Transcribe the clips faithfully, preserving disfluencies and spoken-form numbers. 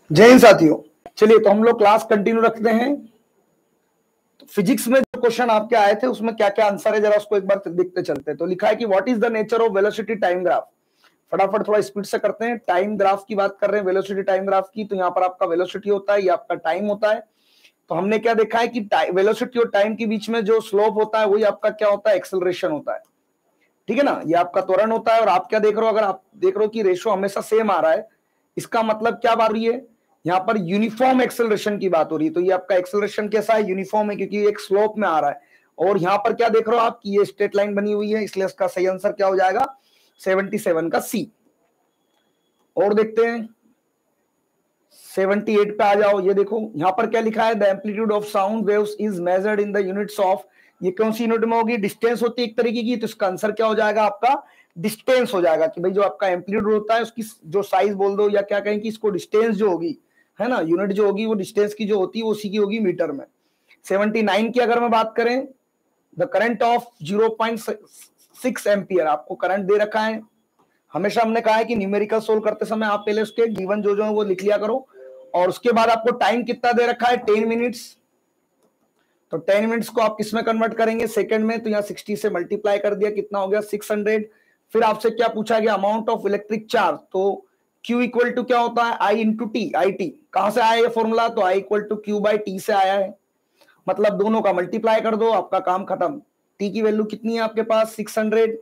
जय हिंद साथियों। चलिए तो हम लोग क्लास कंटिन्यू रखते हैं। तो फिजिक्स में जो क्वेश्चन आपके आए थे उसमें क्या क्या आंसर है जरा उसको एक बार देखते चलते हैं। तो लिखा है कि what is the nature of velocity time graph. फटाफट थोड़ा स्पीड से करते हैं। टाइम ग्राफ की बात कर रहे हैं, वेलोसिटी टाइम ग्राफ की। तो यहाँ पर आपका वेलोसिटी होता है, ये आपका टाइम होता है। तो हमने क्या देखा है कि वेलोसिटी और टाइम के बीच में जो स्लोप होता है वही आपका क्या होता है, एक्सेलरेशन होता है। ठीक है ना, ये आपका त्वरण होता है। और आप क्या देख रहे हो, अगर आप देख रहे हो कि रेशो हमेशा सेम आ रहा है, इसका मतलब क्या बात रही है, यहाँ पर यूनिफॉर्म एक्सेलरेशन की बात हो रही है। तो ये आपका एक्सेलरेशन कैसा है, यूनिफॉर्म है, क्योंकि एक स्लोप में आ रहा है। और यहाँ पर क्या देख रहे हो आप कि ये स्ट्रेट लाइन बनी हुई है, इसलिए इसका सही आंसर क्या हो जाएगा, सतहत्तर का सी। और देखते हैं अठहत्तर पे आ जाओ। ये देखो यहाँ पर क्या लिखा है, the amplitude of sound waves is measured in the units of, ये कौन सी यूनिट में होगी, डिस्टेंस होती है एक तरीके की। तो इसका आंसर क्या हो जाएगा आपका डिस्टेंस हो जाएगा, कि भाई जो आपका एम्पलीट्यूड होता है उसकी जो साइज बोल दो या क्या कहें कि इसको डिस्टेंस जो होगी है ना, यूनिट जो होगी वो डिस्टेंस की जो होती है उसी की होगी मीटर में। उन्यासी की अगर मैं बात करें, the current of zero point six ampere, आपको करंट दे रखा है। हमेशा हमने कहा है कि न्यूमेरिकल सोल्व करते समय आप पहले उसके गिवन जो जो है वो लिख लिया करो। और उसके बाद आपको टाइम कितना दे रखा है, टेन मिनट्स। तो टेन मिनट्स को आप किस में कन्वर्ट करेंगे, सेकंड में। तो यहाँ सिक्सटी से मल्टीप्लाई कर दिया, कितना हो गया सिक्स हंड्रेड। फिर आपसे क्या पूछा गया, अमाउंट ऑफ इलेक्ट्रिक चार्ज। तो Q इक्वल टू क्या होता है, I into T. I T कहां से आया ये फॉर्मूला, तो I equal to Q by T से आया है। मतलब दोनों का मल्टीप्लाई कर दो, आपका काम खत्म। टी की वैल्यू कितनी है आपके पास, सिक्स हंड्रेड।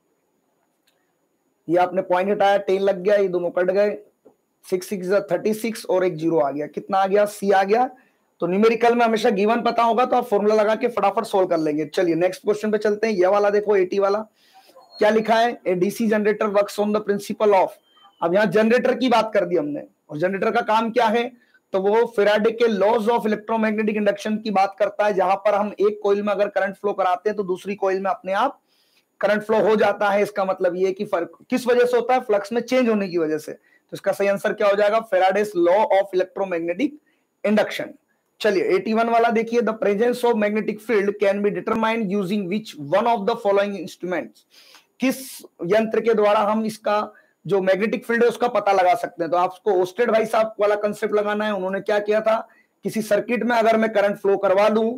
ये आपने पॉइंट हटाया, टेन लग गया, ये दोनों कट गए। सिक्स सिक्स थर्टी सिक्स और एक जीरो आ गया, कितना आ गया, सी आ गया। तो न्यूमेरिकल में हमेशा गिवन पता होगा तो आप फॉर्मूला लगा के फटाफट सोल्व कर लेंगे। चलिए नेक्स्ट क्वेश्चन पे चलते हैं। ये वाला देखो एटी वाला क्या लिखा है, a DC generator works on the principle of. अब यहाँ जनरेटर की बात कर दी हमने, और जनरेटर का काम क्या है, तो वो फैराडे के लॉज ऑफ इलेक्ट्रोमैग्नेटिक इंडक्शन की बात करता है, जहां पर हम एक कॉइल में अगर करंट फ्लो कराते हैं तो दूसरी कॉइल में अपने आप करंट फ्लो हो जाता है। इसका मतलब ये कि फर्क किस वजह से होता है, फ्लक्स में चेंज होने की वजह से। तो इसका सही आंसर क्या हो जाएगा, Faraday's law of electromagnetic induction. चलिए इक्यासी वाला देखिए, the presence of magnetic field can be determined using which one of the following instruments. किस यंत्र के द्वारा हम इसका जो मैग्नेटिक फील्ड है उसका पता लगा सकते हैं। तो आपको ओस्टेड भाई साहब वाला कंसेप्ट लगाना है। उन्होंने क्या किया था, किसी सर्किट में अगर मैं करंट फ्लो करवा दूं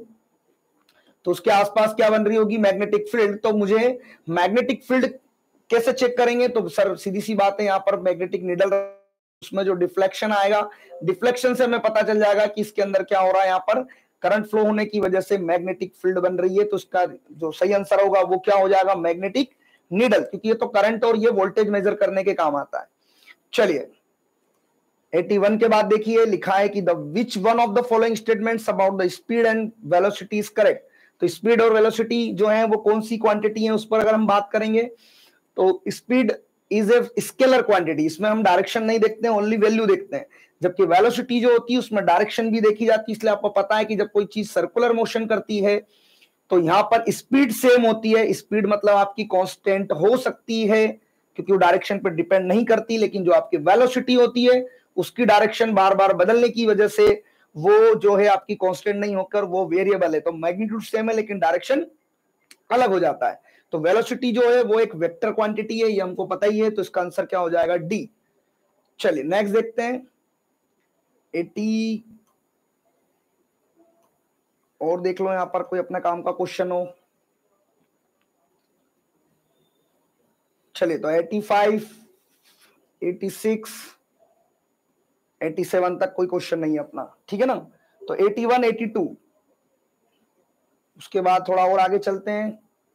तो उसके आसपास क्या बन रही होगी, मैग्नेटिक फील्ड। तो मुझे मैग्नेटिक फील्ड कैसे चेक करेंगे, तो सर सीधी सी बात है, यहाँ पर मैग्नेटिक नीडल, उसमें जो डिफ्लेक्शन आएगा, डिफ्लेक्शन से हमें पता चल जाएगा कि इसके अंदर क्या हो रहा है, यहाँ पर करंट फ्लो होने की वजह से मैग्नेटिक फील्ड बन रही है। तो इसका जो सही आंसर होगा वो क्या हो जाएगा, मैग्नेटिक नीडल, क्योंकि ये तो करंट और ये वोल्टेज मेजर करने के काम आता है। चलिए इक्यासी के बाद देखिए लिखा है कि the which one of the following statements about the speed and velocity is correct. तो स्पीड और वेलोसिटी जो है वो कौन सी क्वांटिटी है, उस पर अगर हम बात करेंगे तो speed is a scalar quantity. इसमें हम डायरेक्शन नहीं देखते हैं, ओनली वैल्यू देखते हैं। जबकि वेलोसिटी जो होती है उसमें डायरेक्शन भी देखी जाती है। इसलिए आपको पता है कि जब कोई चीज सर्कुलर मोशन करती है तो यहाँ पर स्पीड सेम होती है। स्पीड मतलब आपकी कांस्टेंट हो सकती है क्योंकि वो डायरेक्शन पर डिपेंड नहीं करती, लेकिन जो आपकी वेलोसिटी होती है उसकी डायरेक्शन बार बार बदलने की वजह से वो जो है आपकी कांस्टेंट नहीं होकर वो वेरिएबल है। तो मैग्नीट्यूड सेम है लेकिन डायरेक्शन अलग हो जाता है। तो वेलोसिटी जो है वो एक वेक्टर क्वांटिटी है, ये हमको पता ही है। तो इसका आंसर क्या हो जाएगा, डी। चलिए नेक्स्ट देखते हैं एटी, और देख लो यहां पर कोई अपने काम का क्वेश्चन हो। चलिए तो पचासी, छियासी, सत्तासी तक कोई क्वेश्चन नहीं है अपना, ठीक है ना। तो इक्यासी, बयासी, उसके बाद थोड़ा और आगे चलते हैं।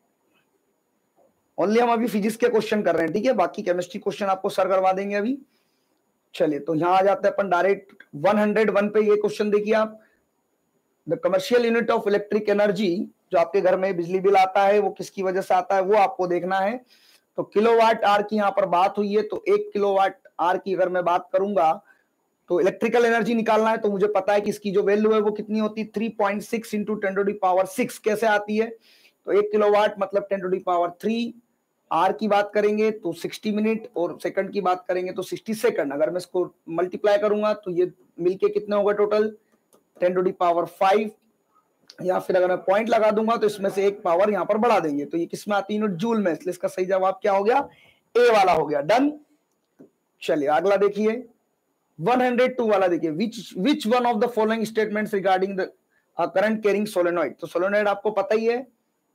ओनली हम अभी फिजिक्स के क्वेश्चन कर रहे हैं, ठीक है, बाकी केमिस्ट्री क्वेश्चन आपको सर करवा देंगे अभी। चलिए तो यहां आ जाते हैं अपन डायरेक्ट एक सौ एक पे। ये क्वेश्चन देखिए आप, the commercial unit of electric energy, जो आपके घर में बिजली बिल आता है वो किसकी वजह से आता है वो आपको देखना है। तो किलोवाट आर की यहाँ पर बात हुई है, तो एक किलोवाट आर की अगर मैं बात करूंगा तो इलेक्ट्रिकल एनर्जी निकालना है। तो मुझे पता है कि इसकी जो वैल्यू है वो कितनी होती है, three point six into ten to the power six. कैसे आती है, तो एक किलोवाट मतलब ten to the power three. R की बात करेंगे तो सिक्सटी मिनट, और सेकंड की बात करेंगे तो सिक्सटी सेकंड। अगर मैं इसको मल्टीप्लाई करूंगा तो ये मिलके कितने होगा total, ten to the power five. या फिर अगर मैं पॉइंट लगा दूंगा तो इसमें से एक पावर यहाँ पर बढ़ा देंगे, तो ये किस में आती है, यूनिट जूल में। इसलिए इसका सही जवाब क्या हो गया, ए वाला हो गया, डन। चलिए अगला देखिए, वन हंड्रेड टू वाला देखिए, which which one of the following statements regarding the current carrying solenoid. तो सोलेनॉइड आपको पता ही है,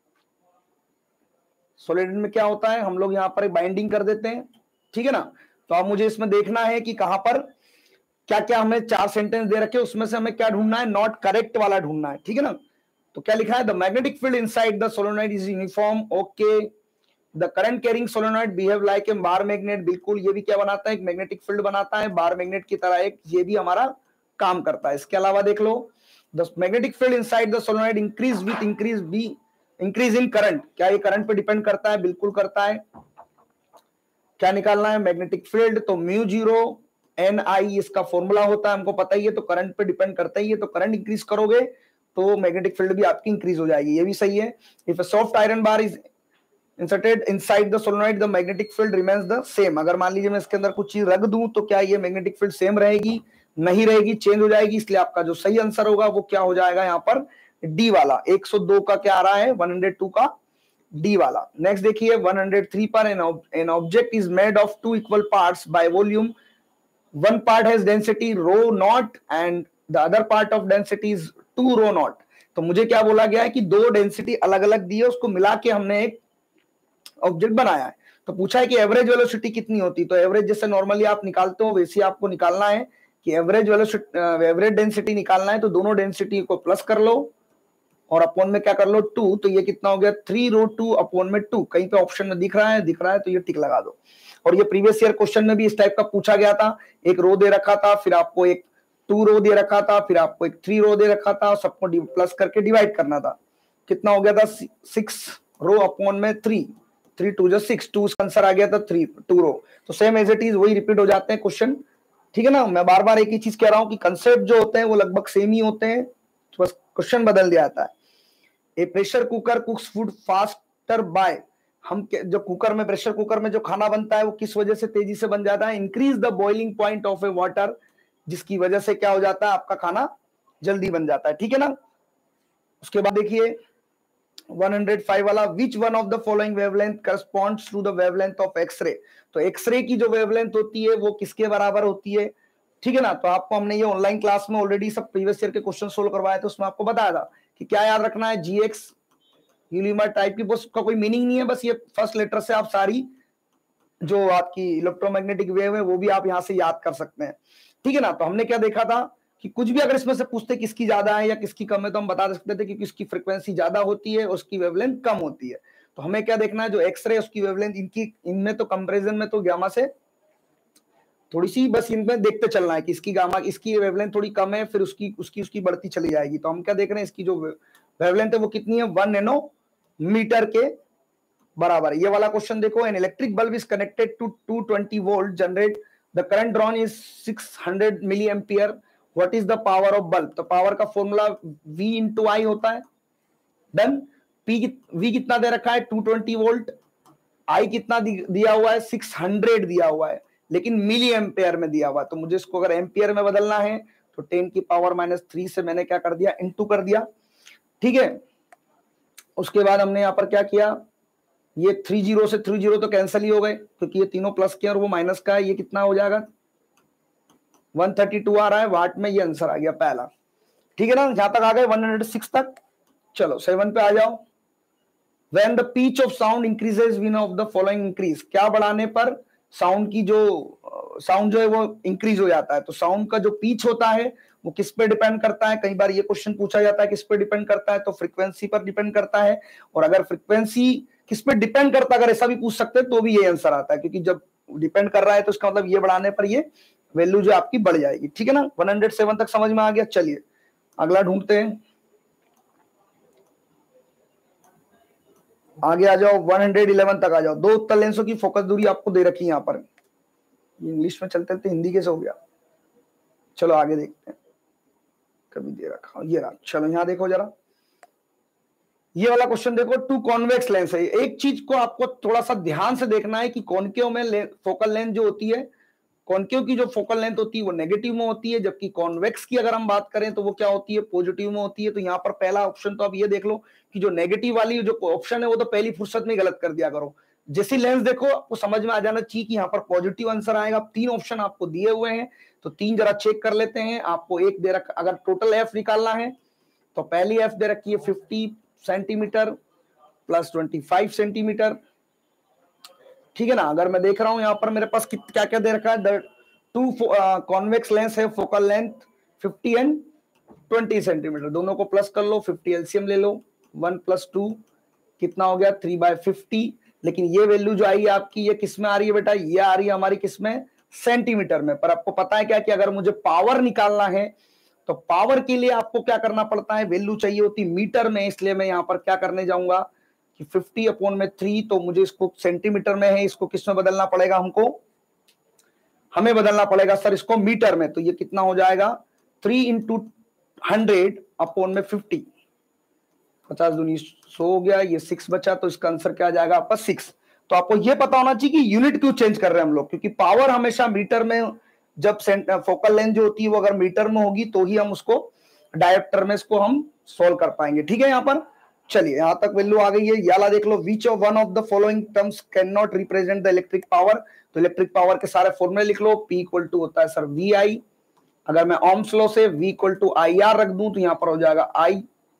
सोलेनॉइड में क्या होता है, हम लोग यहाँ पर बाइंडिंग कर देते हैं, ठीक है ना। तो अब मुझे इसमें देखना है कि कहां पर क्या क्या हमें चार सेंटेंस दे रखे, उसमें से हमें क्या ढूंढना है, नॉट करेक्ट वाला ढूंढना है, ठीक है ना। तो क्या लिखा है, the magnetic field inside the solenoid is uniform, okay. The current carrying solenoid behave like a bar magnet, बिल्कुल ये भी क्या बनाता है, एक मैग्नेटिक फील्ड बनाता है, बार मैग्नेट की तरह एक ये भी हमारा काम करता है। इसके अलावा देख लो, the magnetic field inside the solenoid increase with increase B increase in current, क्या ये करंट पे डिपेंड करता है, बिल्कुल करता है। क्या निकालना है, मैग्नेटिक फील्ड, तो म्यू जीरो एन आई इसका फॉर्मूला होता है, हमको पता ही है, तो करंट पे डिपेंड करता ही है, तो करंट इंक्रीज करोगे तो मैग्नेटिक फील्ड भी आपकी इंक्रीज हो जाएगी, ये भी सही है। If a soft iron bar is inserted inside the solenoid the magnetic field remains the same, अगर मान लीजिए मैं इसके अंदर कुछ चीज रख दूं तो क्या ये मैग्नेटिक फील्ड सेम रहेगी, नहीं रहेगी, चेंज हो जाएगी। इसलिए आपका जो सही आंसर होगा वो क्या हो जाएगा, यहाँ पर डी वाला, एक सौ दो का क्या आ रहा है, वन हंड्रेड टू का डी वाला। नेक्स्ट देखिए वन हंड्रेड थ्री पर, an object is made of two equal parts by volume, one part has density rho naught and the other part of density is two rho naught. तो मुझे क्या बोला गया है कि दो डेंसिटी अलग अलग दी है, उसको मिला के हमने एक ऑब्जेक्ट बनाया है। तो पूछा है कि एवरेज वेलोसिटी कितनी होती, तो एवरेज जैसे नॉर्मली आप निकालते हो वैसे आपको निकालना है कि एवरेज वेलोसिटी एवरेज डेंसिटी निकालना है, तो दोनों डेंसिटी को प्लस कर लो और अपॉन में क्या कर लो टू, तो ये कितना हो गया, थ्री रो टू अपॉन में टू, कहीं पे ऑप्शन में दिख रहा है, दिख रहा है तो ये टिक लगा दो। और ये प्रीवियस ईयर क्वेश्चन में भी इस टाइप का पूछा गया था, एक रो दे रखा था, फिर आपको एक टू रो दे रखा था, फिर आपको एक थ्री रो दे रखा था, सबको प्लस करके डिवाइड करना था। कितना हो गया था, सिक्स रो अपॉन में थ्री, थ्री टू जो सिक्स, टू आंसर आ गया था थ्री टू रो। तो सेम एज इट इज वही रिपीट हो जाते हैं क्वेश्चन, ठीक है ना। मैं बार बार एक ही चीज कह रहा हूं कि कंसेप्ट जो होते हैं वो लगभग सेम ही होते हैं, तो बस क्वेश्चन बदल दिया जाता है। A pressure cooker cooks food faster by, हम जो कुकर में प्रेशर कुकर में जो खाना बनता है वो किस वजह से तेजी से बन जाता है, increase the boiling point of a water, जिसकी वजह से क्या हो जाता है, आपका खाना जल्दी बन जाता है, ठीक है ना। उसके बाद देखिए वन हंड्रेड फाइव वाला, which one of the following wavelength corresponds to the wavelength of X ray. तो एक्सरे की जो वेवलेंथ होती है वो किसके बराबर होती है, ठीक है ना। तो आपको हमने ये ऑनलाइन क्लास में ऑलरेडी सब प्रीवियस ईयर के क्वेश्चन सोल्व करवाए थे, उसमें आपको बताया था कि क्या याद रखना है, जी एक्स यूलिमर टाइप की, बस का कोई मीनिंग नहीं है, बस ये फर्स्ट लेटर से आप सारी जो आपकी इलेक्ट्रोमैग्नेटिक वेव है वो भी आप यहां से याद कर सकते हैं, ठीक है ना। तो हमने क्या देखा था कि कुछ भी अगर इसमें से पूछते किसकी ज्यादा है या किसकी कम है, तो हम बता सकते थे कि किसकी फ्रीक्वेंसी ज्यादा होती है, उसकी वेवलेंथ कम होती है। तो हमें क्या देखना है, जो एक्सरे उसकी वेवलेंथ, इनकी इनमें तो कंपैरिजन में तो गामा से थोड़ी सी बस इनमें देखते चलना है कि इसकी गामा इसकी वेवलेंथ थोड़ी कम है, फिर उसकी उसकी उसकी बढ़ती चली जाएगी। तो हम क्या देख रहे हैं, इसकी जो वेवलेंथ है वो कितनी है, वन नैनो मीटर के बराबर। ये वाला क्वेश्चन देखो, an electric bulb is connected to two twenty volt generate the current drawn is six hundred milli ampere, what is the power of bulb. तो पावर का फॉर्मूला V इंटू आई होता है, done. P V कितना दे रखा है, to twenty volt, I कितना दिया हुआ है, सिक्स हंड्रेड दिया हुआ है, लेकिन मिली एम्पियर में दिया हुआ है। तो मुझे इसको अगर एम्पियर में बदलना है तो टेन की पावर माइनस थ्री से मैंने क्या कर दिया, इंटू कर दिया, ठीक है। उसके बाद हमने यहाँ पर क्या किया, ये थ्री जीरो से थ्री जीरो तो कैंसिल ही हो गए क्योंकि ये तीनों प्लस के और वो माइनस का है, ये कितना हो जाएगा, वन थर्टी टू आ रहा है वाट में, ये आंसर आ गया पहला, ठीक है ना। जहां तक आ गए वन हंड्रेड सिक्स तक। चलो सेवन पे आ जाओ, when the pitch of sound increases one of the following increase, क्या बढ़ाने पर साउंड की जो साउंड जो है वो इंक्रीज हो जाता है। तो साउंड का जो पिच होता है वो किस पे डिपेंड करता है, कई बार ये क्वेश्चन पूछा जाता है किस पे डिपेंड करता है, तो फ्रीक्वेंसी पर डिपेंड करता है। और अगर फ्रीक्वेंसी किस पे डिपेंड करता है, अगर ऐसा भी पूछ सकते हैं तो भी ये आंसर आता है, क्योंकि जब डिपेंड कर रहा है तो इसका मतलब ये बढ़ाने पर ये वैल्यू जो आपकी बढ़ जाएगी, ठीक है ना। वन हंड्रेड सेवन तक समझ में आ गया। चलिए अगला ढूंढते हैं, आगे आ जाओ, वन हंड्रेड इलेवन तक आ जाओ। दो उत्तल लेंसों की फोकस दूरी आपको दे रखी है यहाँ पर, इंग्लिश में चलते थे हिंदी कैसे हो गया, चलो आगे देखते हैं, कभी दे रखा ये रहा। चलो यहाँ देखो जरा, ये वाला क्वेश्चन देखो, टू कॉन्वेक्स लेंस है। एक चीज को आपको थोड़ा सा ध्यान से देखना है कि कॉनकेव में फोकल लेंथ जो होती है, कॉनकेव की जो फोकल लेंथ होती है वो नेगेटिव में होती है, जबकि कॉन्वेक्स की अगर हम बात करें तो वो क्या होती है, पॉजिटिव में होती है। तो यहाँ पर पहला ऑप्शन तो आप ये देख लो कि जो नेगेटिव वाली जो ऑप्शन है वो तो पहली फुर्सत में गलत कर दिया करो, जैसी लेंस देखो आपको समझ में आ जाना चाहिए कि यहाँ पर पॉजिटिव आंसर आएगा। तीन ऑप्शन आपको दिए हुए हैं, तो तीन जरा चेक कर लेते हैं। आपको एक दे रखा, अगर टोटल एफ निकालना है तो पहली एफ दे रखी है fifty centimetre plus twenty five centimetre, ठीक है ना। अगर मैं देख रहा हूं यहाँ पर मेरे पास क्या क्या दे रखा है, टू कॉन्वेक्स लेंस है, focal length fifty and twenty centimetre, दोनों को प्लस कर लो, फिफ्टी एलसीएम ले लो, वन प्लस टू कितना हो गया, थ्री बाय फिफ्टी। लेकिन ये वैल्यू जो आई है आपकी, ये किस में आ रही है बेटा, ये आ रही है हमारी किस में, सेंटीमीटर में। पर आपको पता है क्या कि अगर मुझे पावर निकालना है तो पावर के लिए आपको क्या करना पड़ता है, वैल्यू चाहिए होती मीटर में। इसलिए मैं यहाँ पर क्या करने जाऊंगा कि फिफ्टी अपॉन में थ्री, तो मुझे इसको सेंटीमीटर में है, इसको किस में बदलना पड़ेगा हमको, हमें बदलना पड़ेगा सर इसको मीटर में। तो ये कितना हो जाएगा, थ्री इंटू हंड्रेड अपॉन में फिफ्टी, पचास दूनी सौ हो गया, ये सिक्स बचा, तो इसका आंसर क्या आ जाएगा आपका सिक्स। तो आपको ये पता होना चाहिए कि यूनिट क्यों चेंज कर रहे हैं हम लोग, क्योंकि पावर हमेशा मीटर में, जब फोकल लेंथ जो होती है वो अगर मीटर में होगी तो ही हम उसको डायोप्टर में इसको हम सोल्व कर पाएंगे, ठीक है। यहाँ पर चलिए यहां तक वैल्यू आ गई है। याला देख लो, which of one of the following terms can not represent the electric power. तो इलेक्ट्रिक पावर के सारे फॉर्मूले लिख लो। P इक्वल टू होता है सर वी आई, अगर मैं ओम्स लॉ से V equal to I R रख दूं तो यहाँ पर हो जाएगा I,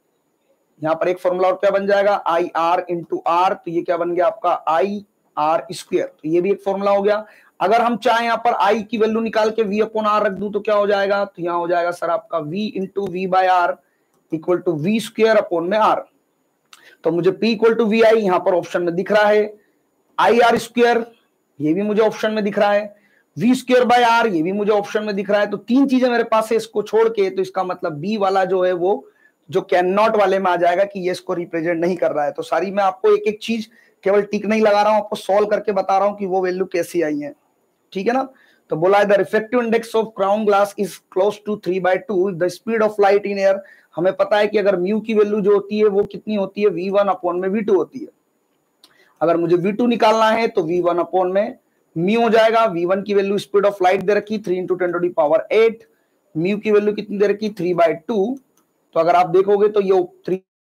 यहाँ पर एक फॉर्मूला और क्या बन जाएगा, आई आर इंटू आर, तो ये क्या बन गया आपका आई आर स्क्वायर, तो ये भी एक फॉर्मूला हो गया। अगर हम चाहें यहाँ पर आई की वैल्यू निकाल के V अपॉन आर रख दूं तो क्या हो जाएगा, तो यहाँ हो जाएगा सर आपका V into V by R equal to V square upon में आर। तो मुझे P equal to V I यहाँ पर ऑप्शन में दिख रहा है, आई आर स्क्वायर ये भी मुझे ऑप्शन में दिख रहा है, V स्क्वायर बाय आर ये भी मुझे ऑप्शन में दिख रहा है। तो तीन चीजें मेरे पास है, इसको छोड़ के, तो इसका मतलब B वाला जो है वो जो कैन नॉट वाले में आ जाएगा कि ये इसको रिप्रेजेंट नहीं कर रहा है। तो सारी मैं आपको एक एक चीज केवल टिक नहीं लगा रहा हूं, आपको सॉल्व करके बता रहा हूं कि वो वैल्यू कैसी आई है, ठीक है ना। तो बोला है the refractive index of crown glass is close to three by two the speed of light in air. हमें पता है कि अगर म्यू की वैल्यू जो होती है वो कितनी होती है, वी वन अपॉन में वी टू होती है। अगर मुझे वी टू निकालना है तो वी वन अपॉन में म्यू हो जाएगा। वी वन की वैल्यू स्पीड ऑफ लाइट दे रखी three into ten to the power eight, mu की वैल्यू कितनी दे रखी थ्री बाय टू, तो अगर आप देखोगे तो ये थ्री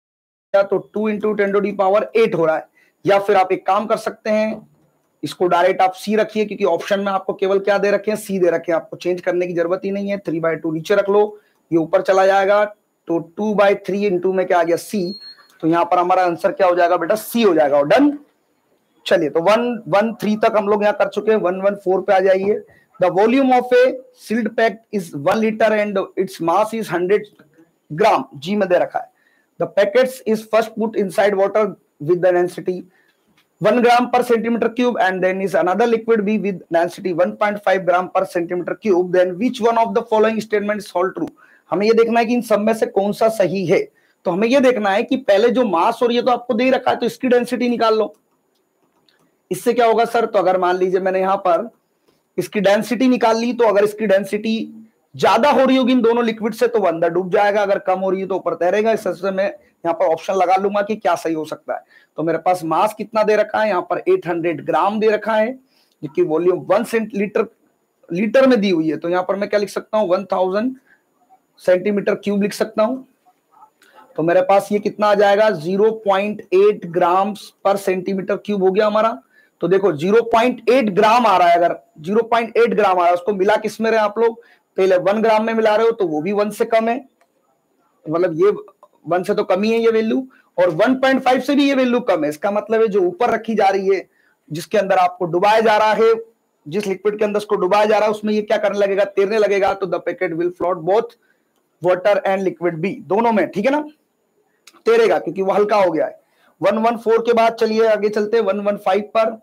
तो two into ten to the power eight हो रहा है। या फिर आप एक काम कर सकते हैं, इसको डायरेक्ट आप सी रखिए, क्योंकि ऑप्शन में आपको केवल क्या दे रखे हैं, सी दे रखे हैं, आपको चेंज करने की जरूरत ही नहीं है। थ्री बाय टू नीचे रख लो, ये ऊपर चला जाएगा, तो टू बाय थ्री इंटू में क्या आ गया सी, तो यहाँ पर हमारा आंसर क्या हो जाएगा बेटा, सी हो जाएगा। और डन। चलिए तो वन वन थ्री तक हम लोग यहाँ कर चुके हैं, वन वन फोर पे आ जाइए। The volume of a sealed pack is one litre and its mass is hundred gram, G में दे रखा है। The packets is first put inside water with the density one gram per centimeter cube and then is another liquid B with density one point five gram per centimeter cube, then which one of the following statements hold true। हमें ये देखना है कि इन सब में से कौन सा सही है। तो हमें ये देखना है कि पहले जो मास और ये तो आपको दे रखा है, तो इसकी डेंसिटी निकाल लो। इससे क्या होगा सर, तो अगर मान लीजिए मैंने यहाँ पर इसकी डेंसिटी निकाल ली, तो अगर इसकी डेंसिटी ज्यादा हो रही होगी इन दोनों लिक्विड से तो वो अंदर डूब जाएगा, अगर कम हो रही है तो ऊपर तैरेगा। इस तरह से मैं यहाँ पर ऑप्शन लगा लूंगा कि क्या सही हो सकता है। तो मेरे पास मास कितना दे रखा है, यहाँ पर आठ सौ ग्राम दे रखा है, जबकि वॉल्यूम वन सेंटीलीटर लीटर में दी हुई है। तो यहाँ पर मैं क्या लिख सकता हूँ, वन थाउजेंड सेंटीमीटर क्यूब लिख सकता हूँ। तो मेरे पास ये कितना आ जाएगा, ज़ीरो पॉइंट एट ग्राम पर सेंटीमीटर क्यूब हो गया हमारा। तो देखो ज़ीरो पॉइंट एट ग्राम आ रहा है, अगर ज़ीरो पॉइंट एट ग्राम आ रहा है, उसको मिला किस में रहे आप लोग, पहले वन ग्राम में मिला रहे हो तो वो भी वन से कम है, मतलब ये वन से तो कम ही है ये वैल्यू, और वन पॉइंट फाइव से भी ये वैल्यू कम है। इसका मतलब है जो ऊपर रखी जा रही है, जिसके अंदर आपको डुबाया जा रहा है, जिस लिक्विड के अंदर उसको डुबाया जा रहा है, उसमें ये क्या करने लगेगा, तैरने लगेगा। तो the packet will float both water and liquid B, दोनों में, ठीक है ना, तैरेगा क्योंकि वो हल्का हो गया है। वन वन फोर के बाद चलिए आगे चलते हैं वन वन फाइव पर।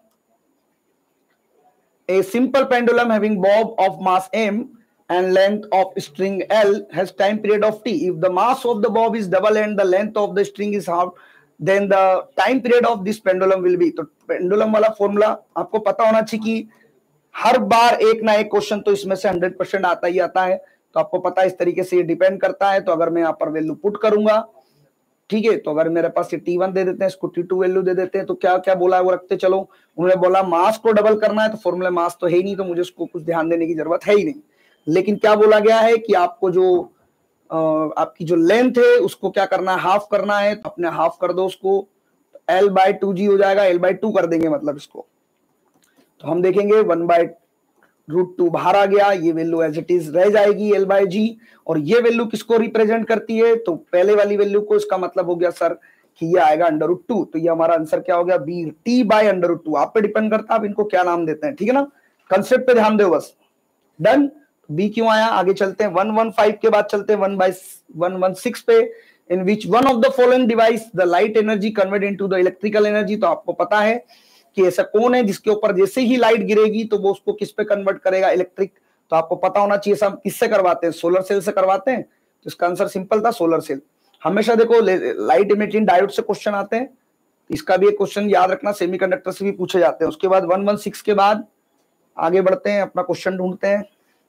A simple pendulum having bob of mass m and length of string L has time period of t. If the mass of the bob is double and the length of the string is half, then the time period of this pendulum will be। तो pendulum वाला formula आपको पता होना चाहिए कि हर बार एक ना एक क्वेश्चन तो इसमें से हंड्रेड परसेंट आता ही आता है। तो आपको पता है इस तरीके से ये डिपेंड करता है। तो अगर मैं यहाँ पर वैल्यू पुट करूंगा, ठीक है, तो अगर मेरे पास ये टी वन दे देते हैं, इसको टी टू वैल्यू दे देते हैं, तो क्या क्या बोला है वो रखते चलो। उन्होंने बोला मास को डबल करना है, तो फॉर्मूला मास तो है ही नहीं, तो मुझे उसको कुछ ध्यान देने की जरूरत है ही नहीं। लेकिन क्या बोला गया है कि आपको जो आ, आपकी जो लेंथ है उसको क्या करना है, हाफ करना है। तो अपने हाफ कर दो उसको, एल बाय टू जी हो जाएगा, एल बाय टू कर देंगे मतलब इसको। तो हम देखेंगे वन बाय रूट टू बाहर आ गया, ये वैल्यू एज इट इज रह जाएगी एल बाय जी। और ये वैल्यू किसको रिप्रेजेंट करती है, तो पहले वाली वैल्यू को, इसका मतलब हो गया सर कि ये आएगा अंडर रूट टू। तो ये हमारा आंसर क्या हो गया, B, T by under root two. आप पे डिपेंड करता है आप इनको क्या नाम देते हैं, ठीक है ना, कंसेप्ट पे ध्यान दो बस। डन, बी क्यों आया, आगे चलते हैं वन वन फाइव के बाद चलते हैं one by one one six पे। In which one of the following device the light energy convert into the electrical energy. तो आपको पता है कि ऐसा कौन है जिसके ऊपर जैसे ही लाइट गिरेगी तो वो उसको किस पे कन्वर्ट करेगा, इलेक्ट्रिक। तो आपको पता होना चाहिए सब किससे करवाते हैं, सोलर सेल से करवाते हैं। तो इसका आंसर सिंपल था, सोलर सेल। हमेशा देखो लाइट इमिटिंग डायोड से क्वेश्चन आते हैं, इसका भी एक क्वेश्चन याद रखना, सेमीकंडक्टर से भी पूछे जाते हैं। उसके बाद वन वन सिक्स के बाद आगे बढ़ते हैं, अपना क्वेश्चन ढूंढते हैं।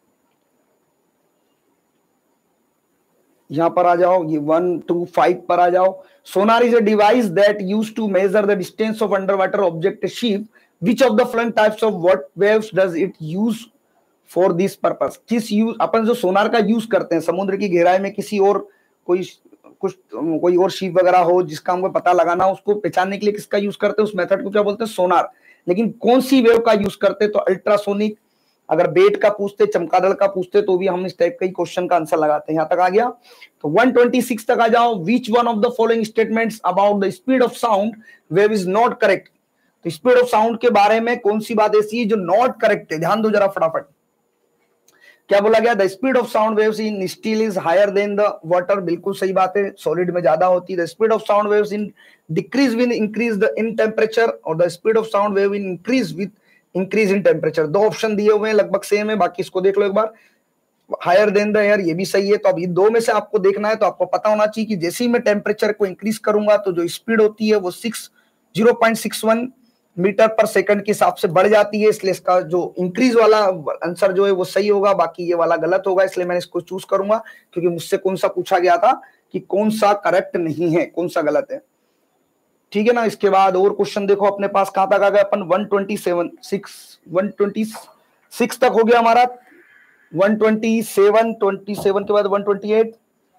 यहां पर आ जाओ, ये वन टू फाइव पर आ जाओ। Sonar is a device that use to measure the distance of under water object ship. Which of the following types of what waves does it use for this purpose. किस use, अपन जो sonar का use करते हैं समुद्र की गहराई में किसी और कोई कुछ कोई और शिप वगैरह हो जिसका हमको पता लगाना, उसको पहचानने के लिए किसका यूज करते हैं, उस मेथड को क्या बोलते हैं, सोनार। लेकिन कौन सी वेव का यूज करते हैं, तो अल्ट्रासोनिक। अगर बेट का पूछते, चमगादड़ का पूछते, तो भी हम इस टाइप का ही क्वेश्चन का आंसर लगाते हैं। यहां तक आ गया। तो वन ट्वेंटी सिक्स तक आ जाओ। Which one of the following statements about the speed of sound wave is not correct. तो स्पीड ऑफ साउंड के बारे में कौन सी बात ऐसी है जो नॉट करेक्ट है, ध्यान दो जरा फटाफट। क्या बोला गया, the speed of sound waves in steel is higher than the water. बिल्कुल सही बात है, सॉलिड में ज्यादा होती है। The speed of sound waves in decrease with increase the in temperature, और the speed of sound wave in increase with increase in temperature. दो ऑप्शन दिए हुए हैं, लगभग सेम है, बाकी इसको देख लो एक बार। हायर देन द एयर, ये भी सही है। तो अब ये दो में से आपको देखना है, तो आपको पता होना चाहिए कि जैसे ही मैं टेम्परेचर को इंक्रीज करूंगा तो जो स्पीड होती है वो six zero point six one metre per second के हिसाब से बढ़ जाती है। इसलिए इसका जो इंक्रीज वाला आंसर जो है वो सही होगा, बाकी ये वाला गलत होगा। इसलिए मैंने इसको चूज करूंगा, क्योंकि मुझसे कौन सा पूछा गया था कि कौन सा करेक्ट नहीं है, कौन सा गलत है, ठीक है ना। इसके बाद और क्वेश्चन देखो अपने पास कहां तक आ गया अपन, one twenty seven six one twenty six तक हो गया हमारा। One twenty seven twenty seven के बाद one twenty eight